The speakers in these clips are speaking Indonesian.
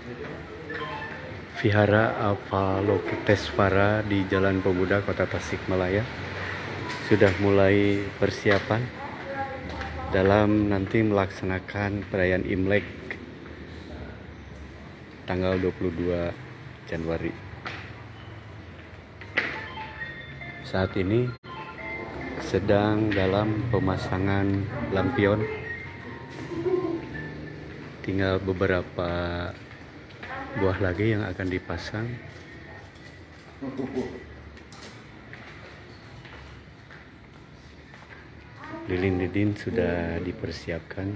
Vihara Avalokitesvara di Jalan Pemuda Kota Tasikmalaya sudah mulai persiapan dalam nanti melaksanakan perayaan Imlek tanggal 22 Januari. Saat ini sedang dalam pemasangan lampion. Tinggal beberapa buah lagi yang akan dipasang. Lilin-lilin sudah dipersiapkan.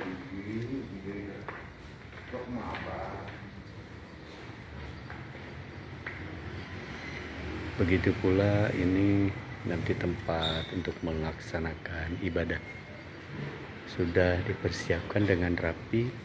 Begitu pula ini nanti tempat untuk melaksanakan ibadah. Sudah dipersiapkan dengan rapi.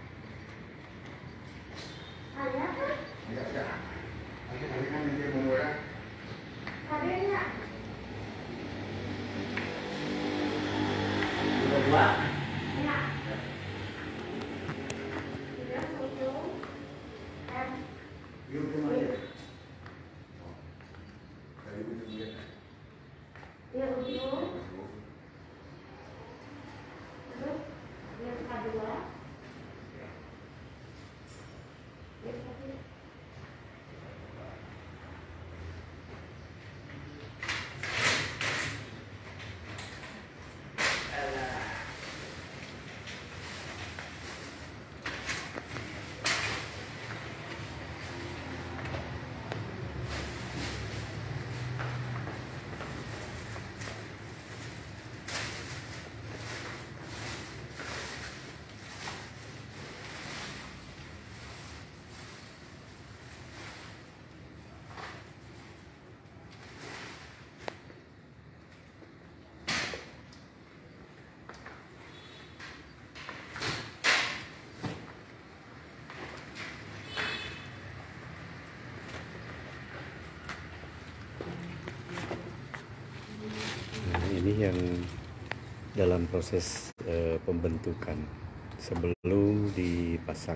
Ini yang dalam proses pembentukan sebelum dipasang.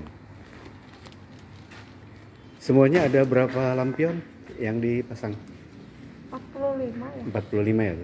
Semuanya ada berapa lampion yang dipasang? 45 ya. 45 ya.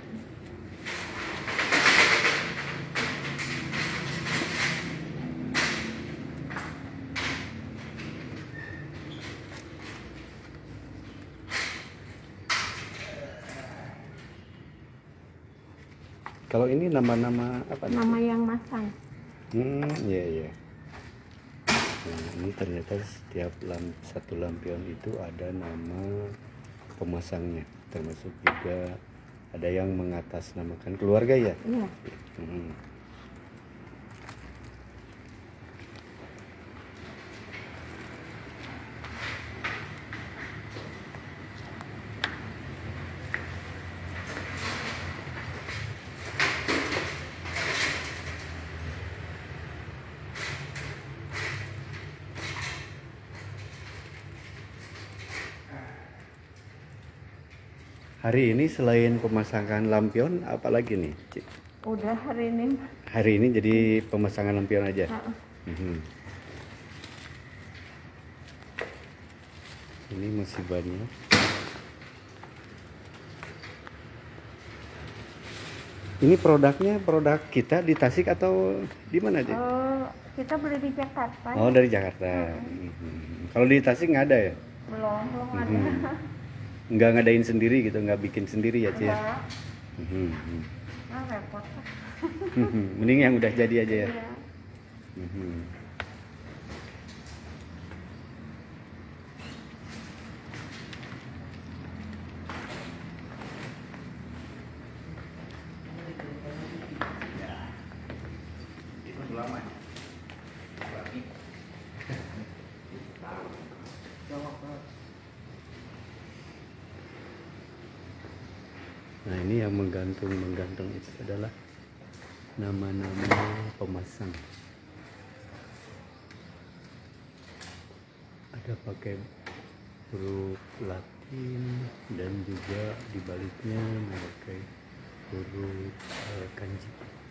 Kalau ini nama-nama apa? Nama yang masang. Iya. Nah, ini ternyata setiap satu lampion itu ada nama pemasangnya, termasuk juga ada yang mengatasnamakan keluarga ya. Iya. Hari ini selain pemasangan lampion, apa lagi nih, Cik? Udah hari ini. Hari ini jadi pemasangan lampion aja. Ini masih banyak. Ini produknya produk kita di Tasik atau di mana, Cik? Kita beli di Jakarta. Oh, dari Jakarta. Kalau di Tasik nggak ada ya? Belum ada. Nggak ngadain sendiri gitu, nggak bikin sendiri ya, Cik? Repot. Mending yang udah jadi aja ya. Iya. Nah, ini yang menggantung itu adalah nama-nama pemasang. Ada pakai huruf Latin dan juga di baliknya memakai huruf kanji.